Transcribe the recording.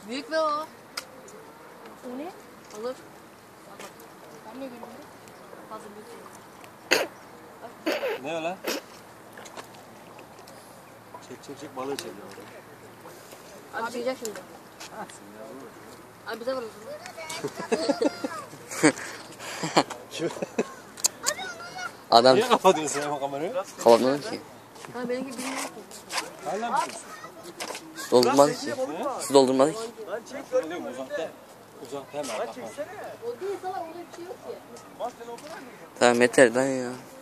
Büyük ve o. O ne? Alır. Ben ne bilmiyorum. Fazla büyük değil. Ne o lan? Çek balığı çek. Abi çıkacak şimdi. Abi bize vurun. Adam Niye kapatıyorsun sen kamerayı? kapatmadı ki. Ha benimki bilmiyorum ki. Hala mı? Su doldurmadı ki. Su doldurmadı ki. Oğlum uzakta hemen. O değil sana orada bir şey yok ki. Tamam yeter lan ya.